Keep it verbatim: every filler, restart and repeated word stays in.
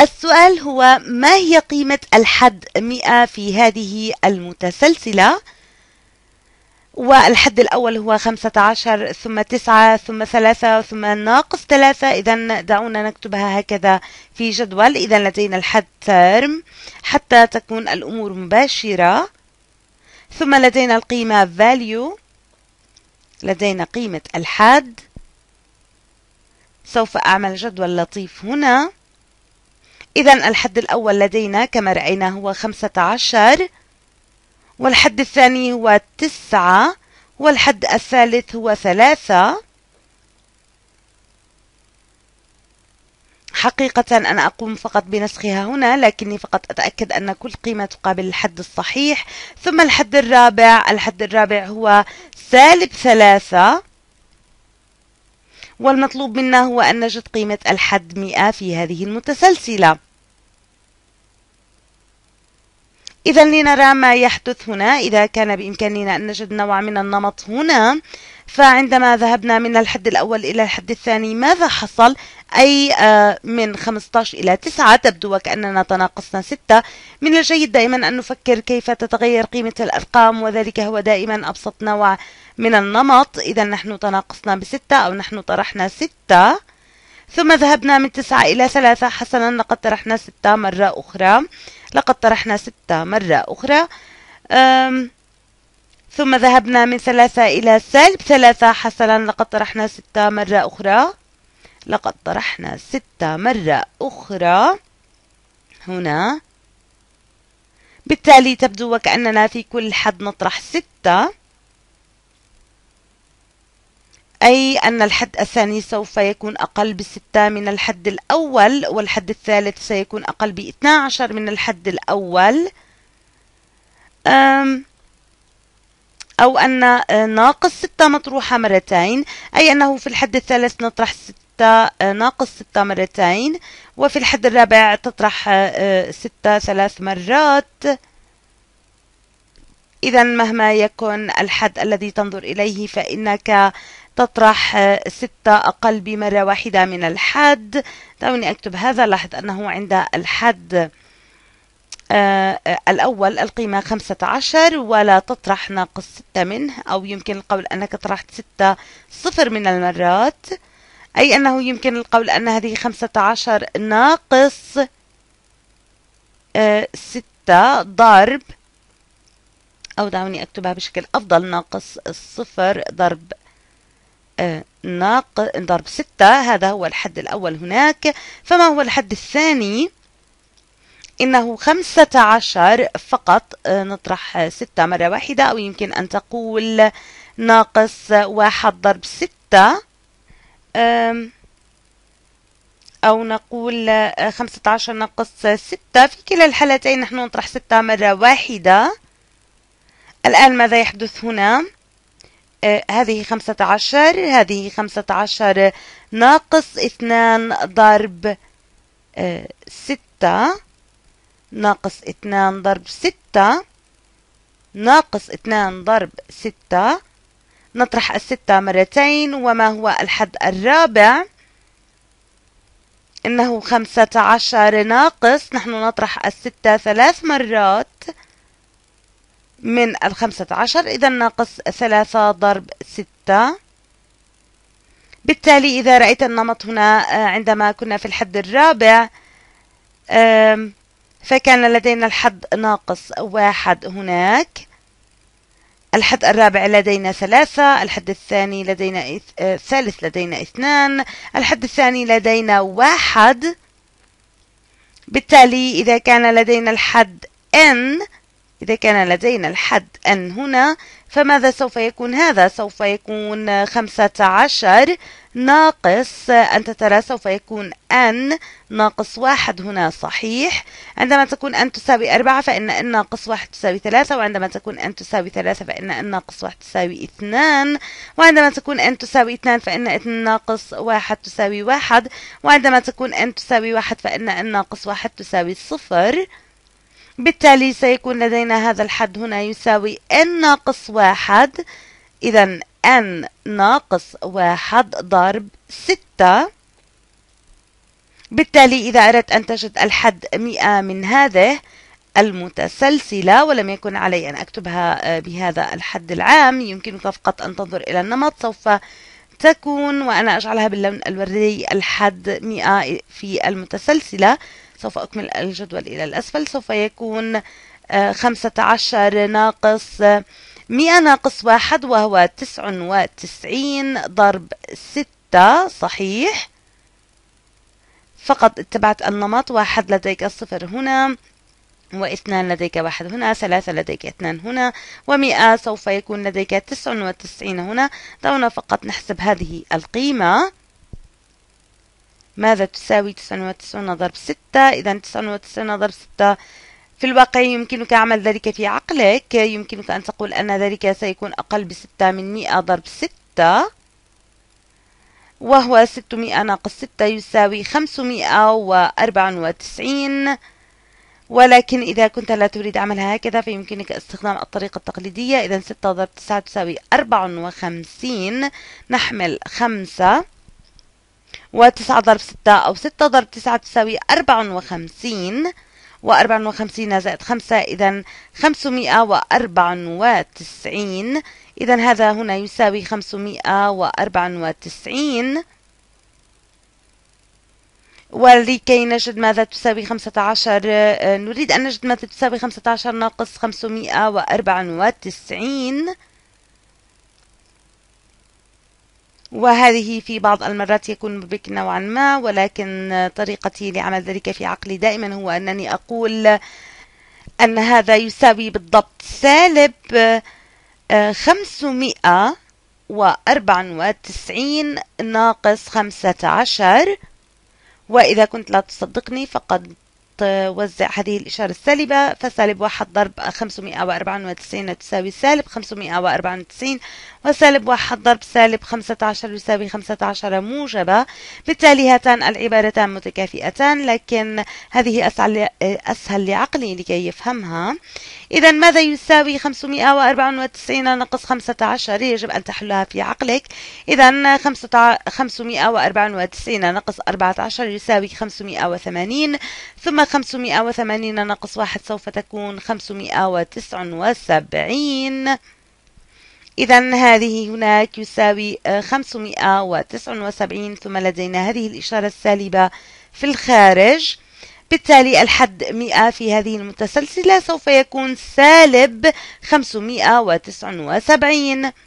السؤال هو: ما هي قيمة الحد مئة في هذه المتسلسلة؟ والحد الأول هو خمسة عشر ثم تسعة ثم ثلاثة ثم ناقص ثلاثة. إذا دعونا نكتبها هكذا في جدول. إذا لدينا الحد ترم حتى تكون الأمور مباشرة، ثم لدينا القيمة value، لدينا قيمة الحد. سوف أعمل جدول لطيف هنا. إذا الحد الأول لدينا كما رأينا هو خمسة عشر، والحد الثاني هو تسعة، والحد الثالث هو ثلاثة. حقيقة أنا أقوم فقط بنسخها هنا، لكني فقط أتأكد أن كل قيمة تقابل الحد الصحيح. ثم الحد الرابع، الحد الرابع هو سالب ثلاثة، والمطلوب منا هو أن نجد قيمة الحد مئة في هذه المتسلسلة. إذا لنرى ما يحدث هنا. إذا كان بإمكاننا أن نجد نوع من النمط هنا، فعندما ذهبنا من الحد الأول إلى الحد الثاني ماذا حصل؟ أي من خمسة عشر إلى تسعة تبدو وكأننا تناقصنا ستة. من الجيد دائما أن نفكر كيف تتغير قيمة الأرقام، وذلك هو دائما أبسط نوع من النمط. إذا نحن تناقصنا بستة أو نحن طرحنا ستة، ثم ذهبنا من تسعة إلى ثلاثة. حسنا، لقد طرحنا ستة مرة أخرى، لقد طرحنا ستة مرة أخرى. ثم ذهبنا من ثلاثة إلى سالب ثلاثة. حسنا، لقد طرحنا ستة مرة أخرى، لقد طرحنا ستة مرة أخرى هنا. بالتالي تبدو وكأننا في كل حد نطرح ستة، أي أن الحد الثاني سوف يكون أقل بستة من الحد الأول، والحد الثالث سيكون أقل باثني عشر من الحد الأول، أو أن ناقص ستة مطروحة مرتين، أي أنه في الحد الثالث نطرح ستة ناقص ستة مرتين، وفي الحد الرابع تطرح ستة ثلاث مرات. إذا مهما يكن الحد الذي تنظر إليه فإنك تطرح ستة أقل بمرة واحدة من الحد. دعوني أكتب هذا. لاحظ أنه عند الحد الأول القيمة خمسة عشر ولا تطرح ناقص ستة منه، أو يمكن القول أنك طرحت ستة صفر من المرات، أي أنه يمكن القول أن هذه خمسة عشر ناقص ستة ضرب، أو دعوني أكتبها بشكل أفضل، ناقص الصفر ضرب ناقص ضرب ستة. هذا هو الحد الأول هناك. فما هو الحد الثاني؟ إنه خمسة عشر فقط نطرح ستة مرة واحدة، أو يمكن أن تقول ناقص واحد ضرب ستة، أو نقول خمسة عشر ناقص ستة. في كلا الحالتين نحن نطرح ستة مرة واحدة. الآن ماذا يحدث هنا؟ آه هذه خمسة عشر، هذه خمسة عشر ناقص اثنان ضرب آه ستة، ناقص اثنان ضرب ستة، ناقص اثنان ضرب ستة. نطرح الستة مرتين. وما هو الحد الرابع؟ إنه خمسة عشر ناقص، نحن نطرح الستة ثلاث مرات من الخمسة عشر، إذا ناقص ثلاثة ضرب ستة. بالتالي إذا رأيت النمط هنا عندما كنا في الحد الرابع فكان لدينا الحد ناقص واحد هناك، الحد الرابع لدينا ثلاثة، الحد الثاني لدينا الثالث لدينا اثنان، الحد الثاني لدينا واحد. بالتالي إذا كان لدينا الحد n، إذا كان لدينا الحد n هنا، فماذا سوف يكون؟ هذا سوف يكون خمسة عشر ناقص، أنت ترى سوف يكون n ناقص واحد هنا، صحيح. عندما تكون n تساوي أربعة فإن n ناقص واحد تساوي ثلاثة، وعندما تكون n تساوي ثلاثة فإن n ناقص واحد تساوي اثنان، وعندما تكون n تساوي اثنان فإن n ناقص واحد تساوي واحد، وعندما تكون n تساوي واحد فإن n ناقص واحد تساوي صفر. بالتالي سيكون لدينا هذا الحد هنا يساوي n ناقص واحد، إذا n ناقص واحد ضرب ستة. بالتالي إذا أردت أن تجد الحد مئة من هذه المتسلسلة ولم يكن علي أن أكتبها بهذا الحد العام، يمكنك فقط أن تنظر إلى النمط. سوف تكون، وأنا أجعلها باللون الوردي، الحد مئة في المتسلسلة. سوف أكمل الجدول إلى الأسفل. سوف يكون خمسة عشر ناقص مئة ناقص واحد، وهو تسعة وتسعين ضرب ستة. صحيح، فقط اتبعت النمط. واحد لديك الصفر هنا، واثنان لديك واحد هنا، ثلاثة لديك اثنان هنا، ومئة سوف يكون لديك تسعة وتسعين هنا. دعونا فقط نحسب هذه القيمة. ماذا تساوي تسعة وتسعين ضرب ستة؟ إذا تسعة وتسعين ضرب ستة في الواقع يمكنك عمل ذلك في عقلك. يمكنك أن تقول أن ذلك سيكون أقل بستة من مئة ضرب ستة، وهو ستمئة ناقص ستة يساوي خمسمئة وأربعة وتسعين. ولكن إذا كنت لا تريد عملها هكذا فيمكنك استخدام الطريقة التقليدية. إذا ستة ضرب تسعة تساوي أربعة وخمسين. نحمل خمسة، وتسعة ضرب ستة أو ستة ضرب تسعة تساوي أربعة وخمسين، وأربعة وخمسين زائد خمسة إذا خمسمئة وأربعة وتسعين. إذا هذا هنا يساوي خمسمئة وأربعة وتسعين. ولكي نجد ماذا تساوي خمسة عشر، نريد أن نجد ماذا تساوي خمسة عشر ناقص خمسمئة وأربعة وتسعين، وهذه في بعض المرات يكون مربك نوعا ما، ولكن طريقتي لعمل ذلك في عقلي دائما هو أنني أقول أن هذا يساوي بالضبط سالب خمسمئة وأربعة وتسعين ناقص خمسة عشر. وإذا كنت لا تصدقني فقد وزع هذه الإشارة السالبة، فسالب واحد ضرب خمسمئة وأربعة وتسعين تساوي سالب خمسمئة وأربعة وتسعين، وسالب واحد ضرب سالب خمسة عشر يساوي خمسة عشر موجبة. بالتالي هاتان العبارتان متكافئتان، لكن هذه أسهل, أسهل لعقلي لكي يفهمها. إذا ماذا يساوي خمسمئة وأربعة وتسعين ناقص خمسة عشر؟ يجب أن تحلها في عقلك. إذا خمسمئة وأربعة وتسعين ناقص أربعة عشر يساوي خمسمئة وثمانين، ثم خمسمئة وثمانين ناقص واحد سوف تكون خمسمئة وتسعة وسبعين. إذا هذه هناك يساوي خمسمئة وتسعة وسبعين، ثم لدينا هذه الإشارة السالبة في الخارج. بالتالي الحد مئة في هذه المتسلسلة سوف يكون سالب خمسمئة وتسعة وسبعين.